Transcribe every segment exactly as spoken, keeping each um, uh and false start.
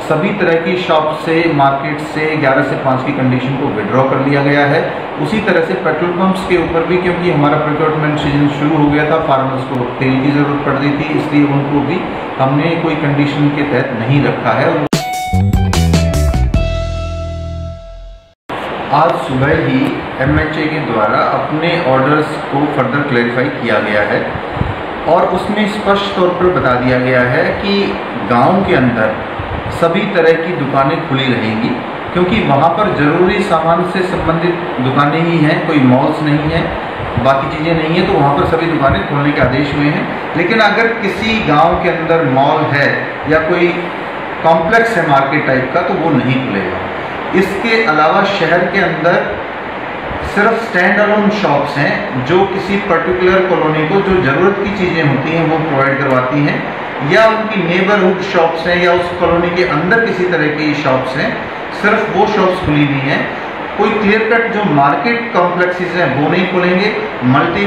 सभी तरह की शॉप से, मार्केट से ग्यारह से पाँच की कंडीशन को विड्रॉ कर लिया गया है। उसी तरह से पेट्रोल पंप्स के ऊपर भी, क्योंकि हमारा प्रोक्योरमेंट सीजन शुरू हो गया था, फार्मर्स को तेल की ज़रूरत पड़ रही थी, इसलिए उनको भी हमने कोई कंडीशन के तहत नहीं रखा है। आज सुबह ही एम एच ए के द्वारा अपने ऑर्डर्स को फर्दर क्लैरिफाई किया गया है और उसमें स्पष्ट तौर पर बता दिया गया है कि गांव के अंदर सभी तरह की दुकानें खुली रहेंगी, क्योंकि वहां पर ज़रूरी सामान से संबंधित दुकानें ही हैं, कोई मॉल्स नहीं है, बाकी चीज़ें नहीं है, तो वहां पर सभी दुकानें खोलने के आदेश हुए हैं। लेकिन अगर किसी गांव के अंदर मॉल है या कोई कॉम्प्लेक्स है मार्केट टाइप का, तो वो नहीं खुलेगा। इसके अलावा शहर के अंदर सिर्फ स्टैंड अलोन शॉप्स हैं जो किसी पर्टिकुलर कॉलोनी को जो ज़रूरत की चीज़ें होती हैं वो प्रोवाइड करवाती हैं, या उनकी नेबरहुड शॉप्स हैं या उस कॉलोनी के अंदर किसी तरह की शॉप्स हैं, सिर्फ वो शॉप्स खुली हुई हैं। कोई क्लियर कट जो मार्केट कॉम्प्लेक्सेस हैं वो नहीं खुलेंगे, मल्टी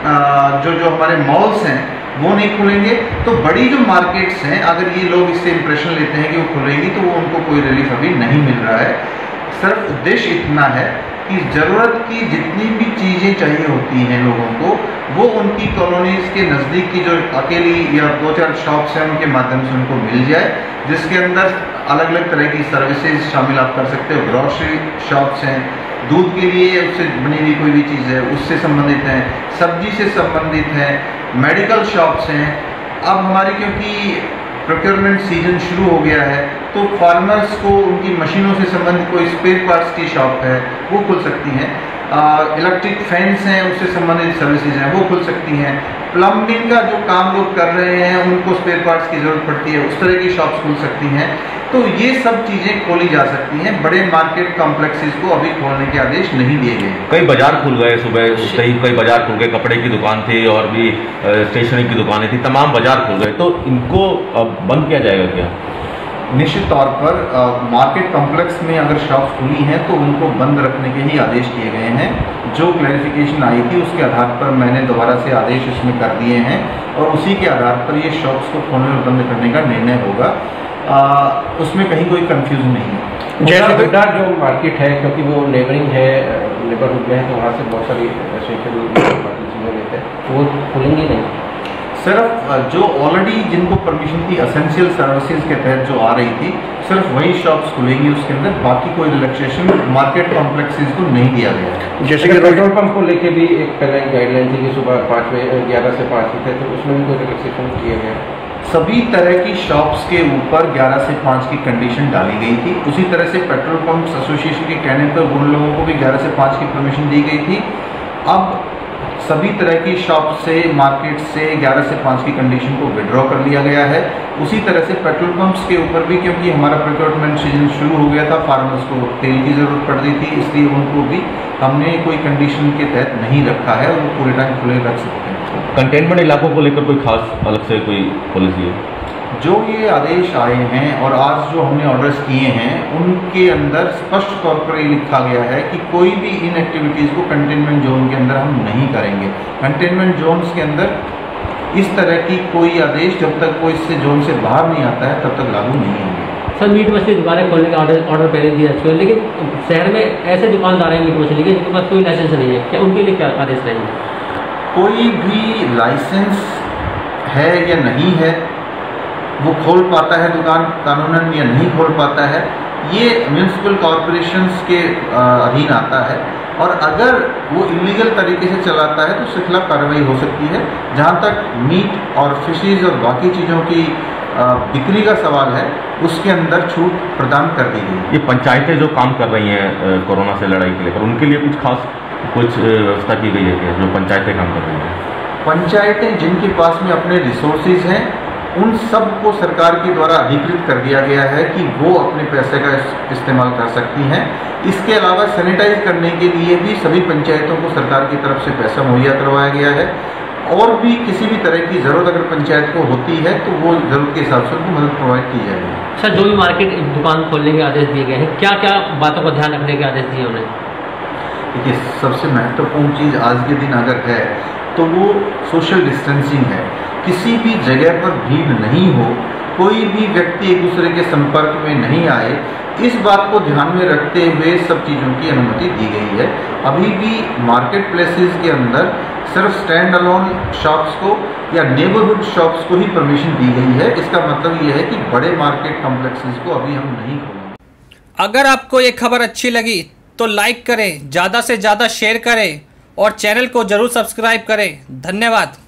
जो जो हमारे मॉल्स हैं वो नहीं खुलेंगे। तो बड़ी जो मार्केट्स हैं, अगर ये लोग इससे इंप्रेशन लेते हैं कि वो खुलेंगी, तो वो उनको कोई रिलीफ अभी नहीं मिल रहा है। सिर्फ उद्देश्य इतना है कि ज़रूरत की जितनी भी चीज़ें चाहिए होती हैं लोगों को, वो उनकी कॉलोनीज़ के नज़दीक की जो अकेली या दो चार शॉप्स हैं उनके माध्यम से उनको मिल जाए, जिसके अंदर अलग अलग तरह की सर्विसेज शामिल आप कर सकते हो। ग्रॉसरी शॉप्स हैं, दूध के लिए उससे बनी हुई कोई भी चीज़ है उससे संबंधित हैं, सब्जी से संबंधित हैं, मेडिकल शॉप्स हैं। अब हमारी क्योंकि प्रोक्योरमेंट सीजन शुरू हो गया है, तो फार्मर्स को उनकी मशीनों से संबंधित कोई स्पेयर पार्ट्स की शॉप है वो खुल सकती हैं, इलेक्ट्रिक फैंस हैं उससे संबंधित सर्विसेज हैं वो खुल सकती हैं, प्लम्बिंग का जो काम लोग कर रहे हैं उनको स्पेयर पार्ट्स की ज़रूरत पड़ती है, उस तरह की शॉप्स खुल सकती हैं। तो ये सब चीज़ें खोली जा सकती हैं। बड़े मार्केट कॉम्प्लेक्सेस को अभी खोलने के आदेश नहीं दिए गए। कई बाजार खुल गए, सुबह कई कई बाजार खुल गए, कपड़े की दुकान थी और भी स्टेशनरी की दुकानें थी, तमाम बाजार खुल गए, तो इनको बंद किया जाएगा क्या? निश्चित तौर पर आ, मार्केट कॉम्प्लेक्स में अगर शॉप्स खुली हैं तो उनको बंद रखने के ही आदेश किए गए हैं। जो क्लैरिफिकेशन आई थी उसके आधार पर मैंने दोबारा से आदेश इसमें कर दिए हैं और उसी के आधार पर ये शॉप्स को खोलने और बंद करने का निर्णय होगा। आ, उसमें कहीं कोई कंफ्यूजन नहीं है। जैसे गुड्डा जो मार्केट है, क्योंकि वो नेबरिंग है, नेबरहुड में है, तो वहाँ से बहुत सारी एसेंशियल चीज़ें लेते हैं, वो खुलेंगी नहीं। सिर्फ जो ऑलरेडी जिनको परमिशन थी एसेंशियल सर्विसेज के तहत जो आ रही थी, सिर्फ वही शॉप्स खुलेंगी उसके अंदर, बाकी कोई रिलैक्सेशन मार्केट कॉम्प्लेक्सेस को नहीं दिया गया। जैसे कि पेट्रोल पंप को लेके भी एक पहले गाइडलाइन थी कि सुबह पाँच बजे ग्यारह से पाँच थे, तो उसमें भी कोई रिलैक्सेशन किया गया? सभी तरह की शॉप्स के ऊपर ग्यारह से पाँच की कंडीशन डाली गई थी। उसी तरह से पेट्रोल पंप्स एसोसिएशन के कहने पर उन लोगों को भी ग्यारह से पाँच की परमिशन दी गई थी। अब सभी तरह की शॉप से, मार्केट से ग्यारह से पाँच की कंडीशन को विड्रॉ कर लिया गया है। उसी तरह से पेट्रोल पंप्स के ऊपर भी, क्योंकि हमारा प्रोक्योरमेंट सीजन शुरू हो गया था, फार्मर्स को तेल की ज़रूरत पड़ रही थी, इसलिए उनको भी हमने कोई कंडीशन के तहत नहीं रखा है और वो पूरे टाइम खुले रख सकते हैं। कंटेनमेंट इलाकों को लेकर कोई खास अलग से कोई पॉलिसी है? जो ये आदेश आए हैं और आज जो हमने ऑर्डर्स किए हैं उनके अंदर स्पष्ट तौर पर ये लिखा गया है कि कोई भी इन एक्टिविटीज़ को कंटेनमेंट जोन के अंदर हम नहीं करेंगे। कंटेनमेंट जोन्स के अंदर इस तरह की कोई आदेश जब तक वो इससे जोन से बाहर नहीं आता है तब तक लागू नहीं होंगे। सर, मीट मछली दुकानें खोलने का ऑर्डर ऑर्डर पहले दिया चुका है, लेकिन शहर में ऐसे दुकानदार हैं मीट मछली के जिनके पास कोई लाइसेंस नहीं है, क्या उनके लिए क्या आदेश रहेंगे? कोई भी लाइसेंस है या नहीं है, वो खोल पाता है दुकान कानूनन या नहीं खोल पाता है, ये म्यूनिसिपल कॉरपोरेशंस के अधीन आता है। और अगर वो इलीगल तरीके से चलाता है तो उसके खिलाफ कार्रवाई हो सकती है। जहाँ तक मीट और फिशेज और बाकी चीज़ों की बिक्री का सवाल है, उसके अंदर छूट प्रदान कर दी गई। ये पंचायतें जो काम कर रही हैं कोरोना से लड़ाई के लेकर, उनके लिए कुछ खास कुछ व्यवस्था की गई है क्या, जो पंचायतें काम कर रही हैं? पंचायतें जिनके पास में अपने रिसोर्सेज हैं उन सब को सरकार के द्वारा अधिकृत कर दिया गया है कि वो अपने पैसे का इस्तेमाल कर सकती हैं। इसके अलावा सैनिटाइज करने के लिए भी सभी पंचायतों को सरकार की तरफ से पैसा मुहैया करवाया गया है। और भी किसी भी तरह की ज़रूरत अगर पंचायत को होती है तो वो ज़रूरत के हिसाब से उनको मदद प्रोवाइड की जाएगी। सर, जो भी मार्केट दुकान खोलने के आदेश दिए गए हैं, क्या क्या बातों का ध्यान रखने के आदेश दिए उन्हें? देखिए, सबसे महत्वपूर्ण चीज़ आज के दिन अगर है तो वो सोशल डिस्टेंसिंग है। किसी भी जगह पर भीड़ नहीं हो, कोई भी व्यक्ति एक दूसरे के संपर्क में नहीं आए, इस बात को ध्यान में रखते हुए सब चीज़ों की अनुमति दी गई है। अभी भी मार्केट प्लेसेस के अंदर सिर्फ स्टैंड अलोन शॉप्स को या नेबरहुड शॉप्स को ही परमिशन दी गई है। इसका मतलब ये है कि बड़े मार्केट कॉम्प्लेक्सेस को अभी हम नहीं खोलेंगे। अगर आपको ये खबर अच्छी लगी तो लाइक करें, ज़्यादा से ज़्यादा शेयर करें और चैनल को ज़रूर सब्सक्राइब करें। धन्यवाद।